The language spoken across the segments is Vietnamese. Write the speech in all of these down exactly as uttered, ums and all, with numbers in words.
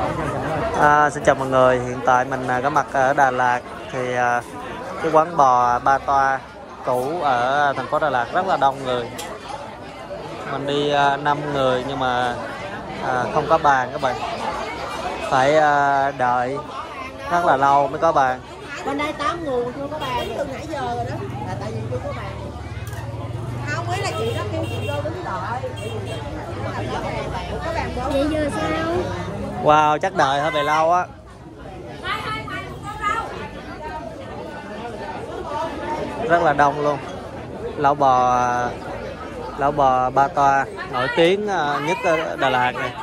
À, xin chào mọi người, hiện tại mình có mặt ở Đà Lạt. Thì à, cái quán bò Ba Toa cũ ở thành phố Đà Lạt rất là đông người. Mình đi à, năm người nhưng mà à, không có bàn các bạn. Phải à, đợi rất là lâu mới có bàn. Bên đây tám người chưa có bàn từ nãy giờ rồi đó. Là tại vì chưa có bàn. Không biết là chị đó kêu chị vô đứng đợi. Có bàn đâu. Vậy giờ sao? Wow, chắc đợi hơi bị lâu á. Rất là đông luôn. Lẩu bò lẩu bò Ba Toa nổi tiếng nhất ở Đà Lạt này.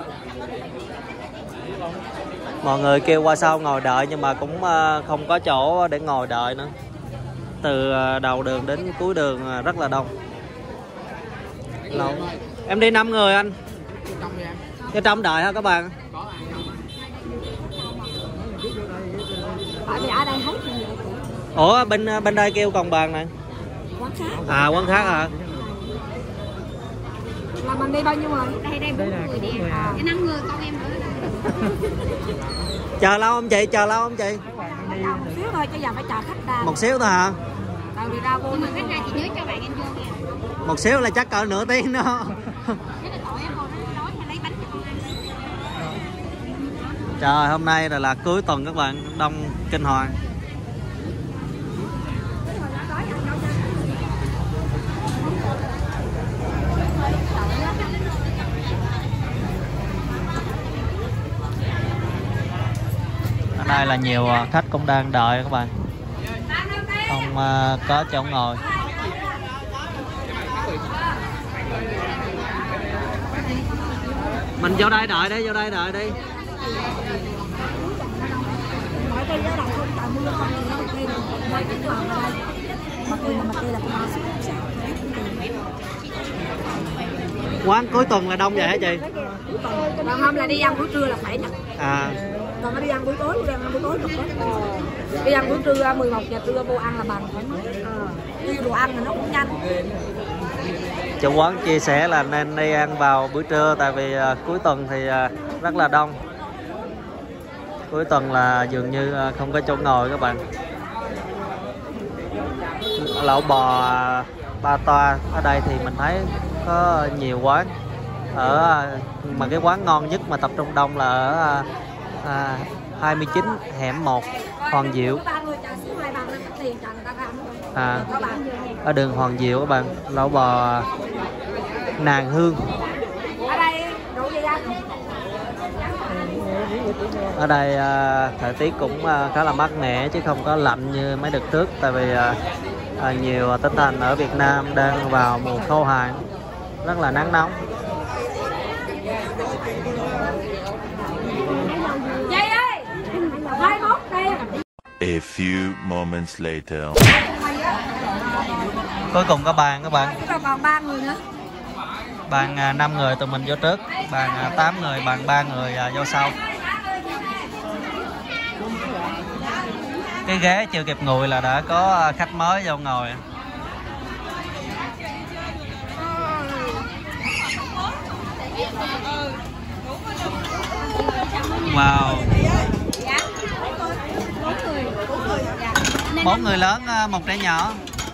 Mọi người kêu qua sau ngồi đợi nhưng mà cũng không có chỗ để ngồi đợi nữa. Từ đầu đường đến cuối đường rất là đông. Lâu. Em đi năm người anh. Cái trong đợi hả các bạn? Tại vì ở đây hết. Ủa bên bên đây kêu còn bàn này. Quán khác. À quán khác hả? Là mình đi bao nhiêu người? Đây đây bốn người đi. À. năm người con em nữa. Chờ lâu không chị? Chờ lâu không chị? Một xíu thôi chứ giờ phải chờ khách ra. Một xíu thôi hả? Tại vì ra vô. Nhưng mà khách ra chị nhớ cho bạn em vô nha. Một xíu là chắc cỡ nửa tiếng đó. Trời, hôm nay là, là cuối tuần các bạn, đông kinh hoàng. Ở đây là nhiều khách cũng đang đợi các bạn, không uh, có chỗ ngồi. Mình vô đây đợi đi, vô đây đợi đi. Quán cuối tuần là đông vậy hả chị? Còn không là đi ăn buổi trưa là khỏe nhất. À. Còn nó đi ăn buổi tối, đi ăn buổi tối được đó. Đi ăn buổi trưa mười một giờ trưa vô ăn là bằng thoải mái. Đi đồ ăn thì nó cũng nhanh. Chủ quán chia sẻ là nên đi ăn vào buổi trưa tại vì uh, cuối tuần thì uh, rất là đông. Cuối tuần là dường như uh, không có chỗ ngồi các bạn. Lẩu bò uh, Ba Toa ở đây thì mình thấy có nhiều quán. Ở uh, mà cái quán ngon nhất mà tập trung đông là ở uh, uh, hai mươi chín hẻm một Hoàng Diệu. À, ở đường Hoàng Diệu các bạn, lẩu bò Nàng Hương. Ở đây à, thời tiết cũng à, khá là mát mẻ chứ không có lạnh như mấy đợt trước, tại vì à, à, nhiều tỉnh thành ở Việt Nam đang vào mùa khô hạn, rất là nắng nóng. A few moments later. Cuối cùng có bàn các bạn. Còn ba người nữa. Bàn à, năm người tụi mình vô trước, bàn à, tám người, bàn ba người à, vô sau. Cái ghế chưa kịp nguội là đã có khách mới vô ngồi. Wow. Bốn người lớn, một trẻ nhỏ.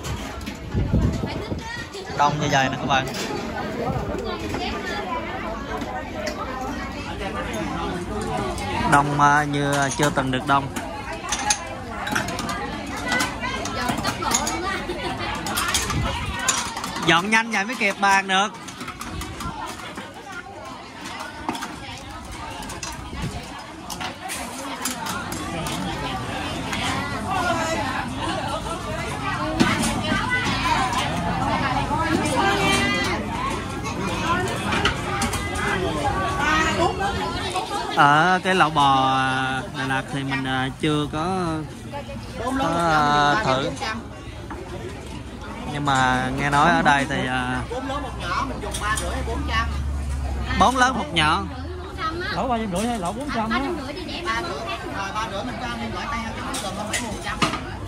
Đông như vậy nè các bạn. Đông như chưa từng được đông. Dọn nhanh vậy mới kịp bàn được. Ở cái lẩu bò Đà Lạt thì mình chưa có, có thử, nhưng mà nghe nói ở đây thì bốn lớn một nhỏ. Lẩu ba trăm rưỡi hay lẩu bốn trăm á? ba rưỡi mình cho anh gọi tay cho nó gần mấy một trăm.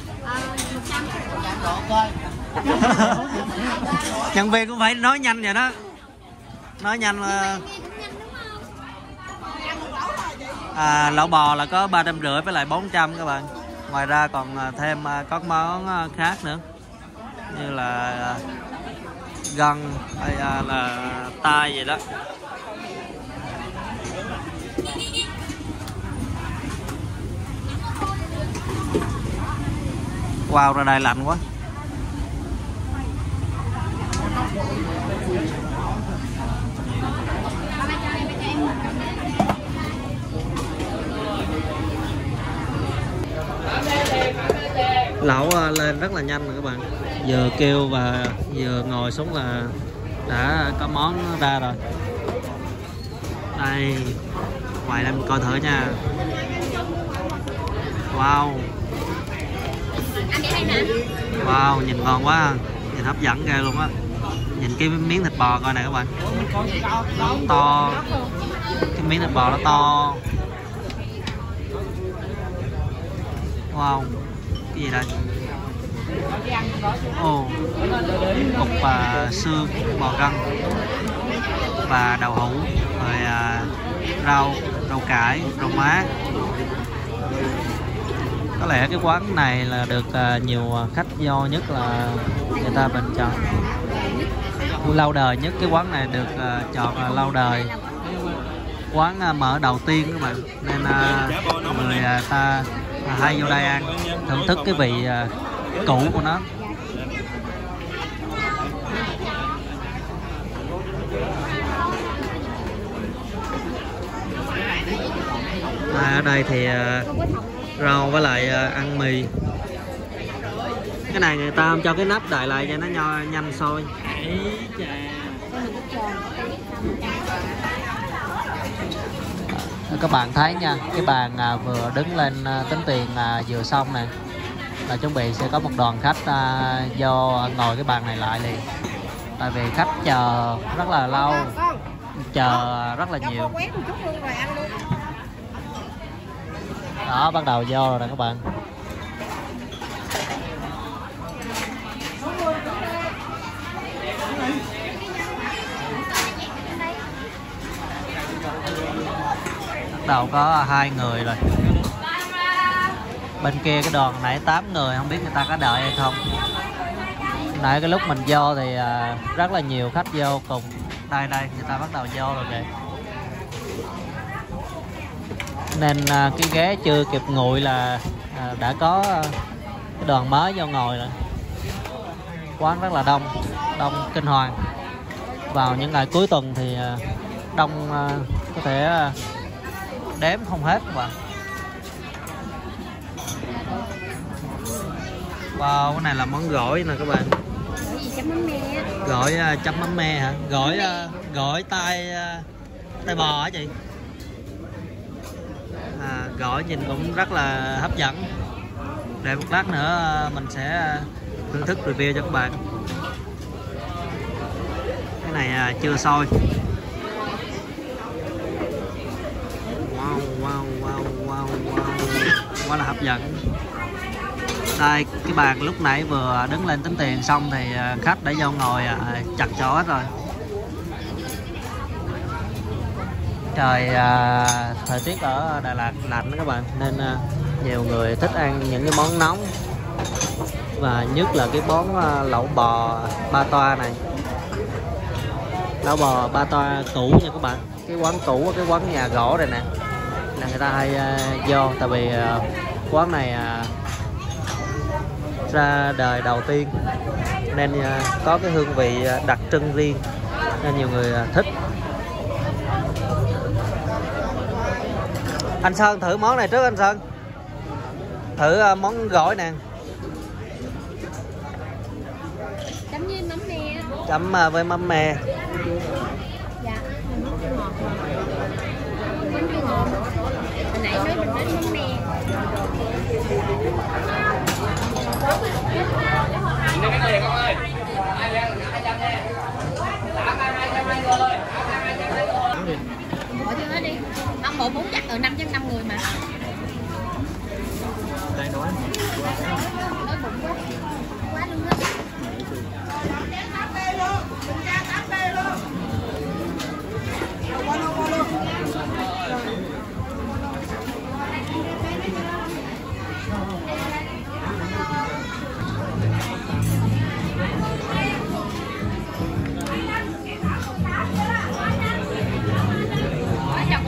Nhân viên cũng phải nói nhanh vậy đó, nói nhanh là À, lẩu bò là có ba trăm rưỡi với lại bốn trăm các bạn. Ngoài ra còn thêm các món khác nữa như là gân hay là tai vậy đó. Wow, ra đây lạnh quá. Lẩu lên rất là nhanh rồi các bạn. Vừa kêu và vừa ngồi xuống là đã có món ra rồi. Đây, ngoài em coi thử nha. Wow. Wow, nhìn ngon quá, nhìn hấp dẫn ghê luôn á. Nhìn cái miếng thịt bò coi này các bạn, nó to, cái miếng thịt bò nó to. Wow, cái gì đây? Ồ, oh, cục và xương bò gân và đậu hũ, rồi à, rau, rau cải, rau má. Có lẽ cái quán này là được uh, nhiều khách do nhất là người ta bình chọn lâu đời nhất. Cái quán này được uh, chọn là lâu đời, quán uh, mở đầu tiên các bạn, nên uh, người uh, ta uh, hay vô đây ăn thưởng thức cái vị uh, cũ của nó. À, ở đây thì uh, rau với lại uh, ăn mì. Cái này người ta không cho cái nắp đậy lại cho nó nho nhanh sôi. Các bạn thấy nha, cái bàn uh, vừa đứng lên uh, tính tiền uh, vừa xong này là chuẩn bị sẽ có một đoàn khách uh, do ngồi cái bàn này lại liền. Tại vì khách chờ rất là lâu, chờ rất là nhiều. Đó, bắt đầu vô rồi nè các bạn. Bắt đầu có hai người rồi. Bên kia cái đoàn nãy tám người, không biết người ta có đợi hay không. Nãy cái lúc mình vô thì rất là nhiều khách vô cùng. Đây đây, người ta bắt đầu vô rồi kìa. Nên à, cái ghế chưa kịp nguội là à, đã có à, cái đoàn mới vô ngồi rồi. Quán rất là đông, đông kinh hoàng. Vào những ngày cuối tuần thì à, đông à, có thể à, đếm không hết các bạn. Wow, cái này là món gỏi nè các bạn. Gỏi uh, chấm mắm me hả? Gỏi uh, gỏi tai uh, tai bò hả chị? À, gỏi nhìn cũng rất là hấp dẫn. Để một lát nữa uh, mình sẽ thưởng thức review cho các bạn. Cái này uh, chưa sôi. Wow, wow, wow, wow, wow, quá là hấp dẫn. Đây, cái bàn lúc nãy vừa đứng lên tính tiền xong thì khách đã vô ngồi chặt chỗ hết rồi. Trời à, thời tiết ở Đà Lạt lạnh đó các bạn, nên à, nhiều người thích ăn những cái món nóng. Và nhất là cái món à, lẩu bò ba toa này. Lẩu bò ba toa cũ nha các bạn. Cái quán cũ, cái quán nhà gỗ này nè, là người ta hay à, vô. Tại vì à, quán này à, ra đời đầu tiên nên có cái hương vị đặc trưng riêng nên nhiều người thích. Anh Sơn thử món này trước anh Sơn. Thử món gỏi nè. Chấm với mắm me. Chấm với mắm me. Dạ. Mắm chưa ngon. Hồi nãy nói mình nói mắm me. Bỏ cho nó đi. Ông bộ muốn chắc ở năm trăm năm người mà. Đây nói. Nói bụng quá. Quá luôn đó.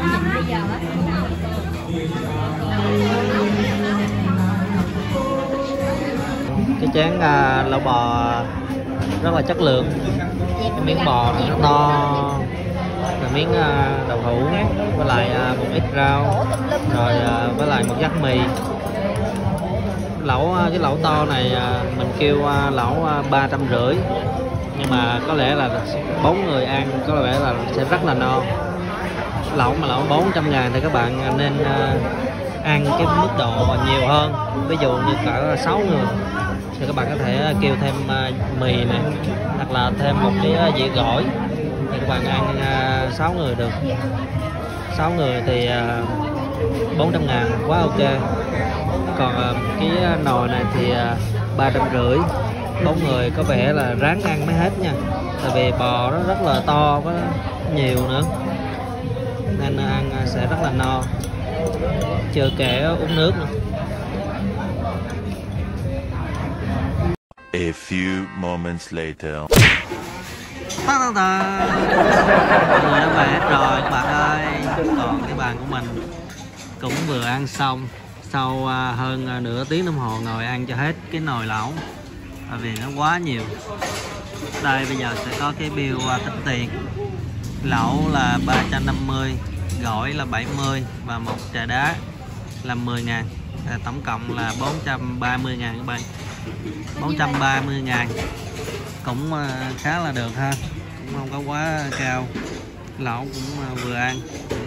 Cái chén à, lẩu bò rất là chất lượng. Cái miếng bò nó to, là miếng à, đậu hũ với lại à, một ít rau, rồi à, với lại một dắt mì. Lẩu cái lẩu to này à, mình kêu à, lẩu à, ba trăm rưỡi, nhưng mà có lẽ là bốn người ăn có lẽ là sẽ rất là no. Lẩu mà lẩu bốn trăm ngàn thì các bạn nên uh, ăn cái mức độ nhiều hơn. Ví dụ như cả sáu người thì các bạn có thể kêu thêm uh, mì này, hoặc là thêm một cái dĩa gỏi thì các bạn ăn uh, sáu người được. Sáu người thì uh, bốn trăm ngàn quá ok. Còn uh, cái nồi này thì uh, ba trăm rưỡi, bốn người có vẻ là ráng ăn mới hết nha, tại vì bò nó rất là to, có nhiều nữa nên ăn sẽ rất là no, chưa kể uống nước nữa. A few moments later. Ta ta ta. Mọi người đã về hết rồi các bạn ơi. Còn cái bàn của mình cũng vừa ăn xong sau uh, hơn uh, nửa tiếng đồng hồ ngồi ăn cho hết cái nồi lẩu, bởi vì nó quá nhiều. Đây bây giờ sẽ có cái bill uh, tính tiền. Lẩu là ba trăm năm mươi, gỏi là bảy mươi và một trà đá là mười ngàn. À, tổng cộng là bốn trăm ba mươi ngàn các bạn. bốn trăm ba mươi ngàn cũng uh, khá là được ha, cũng không có quá cao. Lẩu cũng uh, vừa ăn.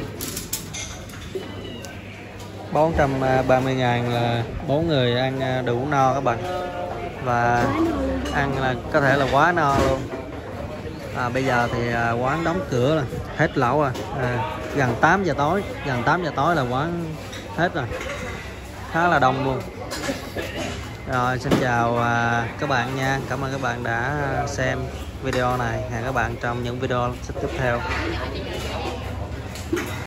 bốn trăm ba mươi ngàn là bốn người ăn đủ no các bạn. Và ăn là có thể là quá no luôn. À, bây giờ thì quán đóng cửa rồi, hết lẩu rồi. À, gần tám giờ tối, gần tám giờ tối là quán hết rồi. Khá là đông luôn. Rồi xin chào à, các bạn nha. Cảm ơn các bạn đã xem video này. Hẹn các bạn trong những video tiếp theo.